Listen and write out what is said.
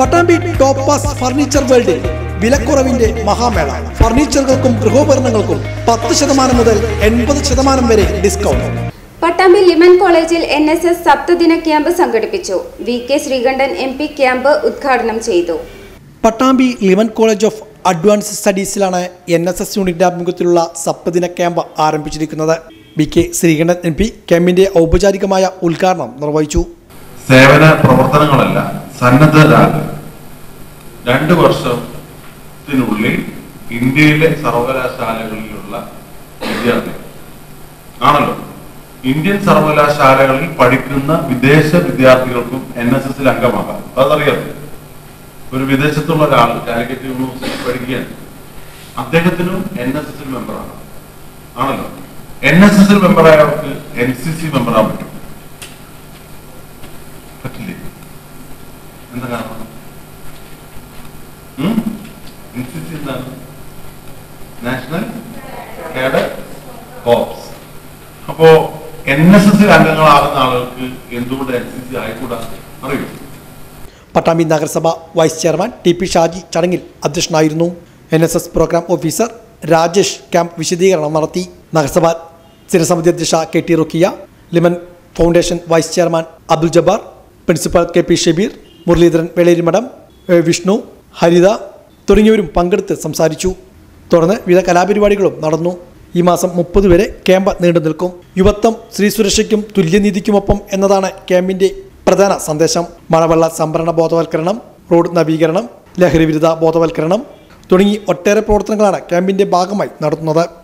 Pattambi topaz furniture വേൾഡിൽ വിലക്കുറവിന്റെ മഹാമേള. ഫർണിച്ചറുകൾക്കും ഗൃഹോപകരണങ്ങൾക്കും 10% മുതൽ 80% വരെ ഡിസ്കൗണ്ട്. പട്ടാമ്പി ലിമൻ കോളേജിൽ NSS സപ്തദിന ക്യാമ്പ് സംഘടിപ്പിച്ചു. VK ശ്രീകണ്ഠൻ MP ക്യാമ്പ് ഉദ്ഘാടനം ചെയ്തു. Pattambi Liman college of advanced സ്റ്റഡീസിലാണ് NSS യൂണിറ്റിന്റെ ആഭിമുഖ്യത്തിലുള്ള സപ്തദിന ക്യാമ്പ് ആരംഭിച്ചിരിക്കുന്നത്. VK ശ്രീകണ്ഠൻ MP ക്യാമ്പിന്റെ ഔപചാരികമായ ഉദ്ഘാടനം നിർവഹിച്ചു. സേവന പ്രവർത്തനങ്ങളല്ല, സന്നദ്ധരാകുക. 2 വർഷത്തിനുള്ളിൽ ഇന്ത്യയിലെ സർവകലാശാലകളിലുള്ള വിദ്യാർത്ഥികൾ ആണല്ലോ. ഇന്ത്യൻ സർവകലാശാലകളിൽ പഠിക്കുന്ന വിദേശ വിദ്യാർത്ഥികൾക്കും NSSൽ അംഗമാകാം. അതറിയാം. ഒരു വിദേശത്തുള്ള ഒരാൾ കാലിക്കറ്റ് യൂണിവേഴ്സിറ്റി പഠിക്കുകയാണ്, അദ്ദേഹത്തിനും NSSൽ മെമ്പറാണ് ആണല്ലോ. NSSൽ മെമ്പറായവർക്ക് NCC മെമ്പറാൻ പറ്റും, പറ്റില്ലേ? എന്താ കാരണം? NCC എന്താണ്? National cadet corps. അപ്പോ NSSൽ അംഗങ്ങളാകുന്ന ആളുകൾക്ക് എന്തുകൊണ്ട് NCC ആയിക്കൂടാ? അറിയൂ. പട്ടാമ്പി നഗരസഭ വൈസ് ചെയർമാൻ TP ഷാജി ചടങ്ങിൽ അധ്യക്ഷനായിരുന്നു. NSS programme officer Rajesh camp വിശദീകരണം നടത്തി. നഗരസഭ സ്ഥിരസമിതി അധ്യക്ഷ KT Rukkiya, Liman foundation vice chairman Abdul Jabbar, principal KP Shabeer, Muraleedharan Velerimadam, Vishnu, Haritha തുടങ്ങിയവരും പങ്കെടുത്ത് സംസാരിച്ചു. തുടർന്ന് വിവിധ കലാപരിപാടികളും നടന്നു. ഈ മാസം 30 വരെ ക്യാമ്പ് നീണ്ടു നിൽക്കും. യുവത്വം സ്ത്രീ സുരക്ഷയ്ക്കും തുല്യനീതിക്കുമൊപ്പം എന്നതാണ് ക്യാമ്പിന്റെ പ്രധാന സന്ദേശം. മഴവെള്ള സംഭരണ ബോധവൽക്കരണം, റോഡ് നവീകരണം, ലഹരി വിരുദ്ധ ബോധവൽക്കരണം തുടങ്ങി ഒട്ടേറെ പ്രവർത്തനങ്ങളാണ് ക്യാമ്പിന്റെ ഭാഗമായി നടത്തുന്നത്.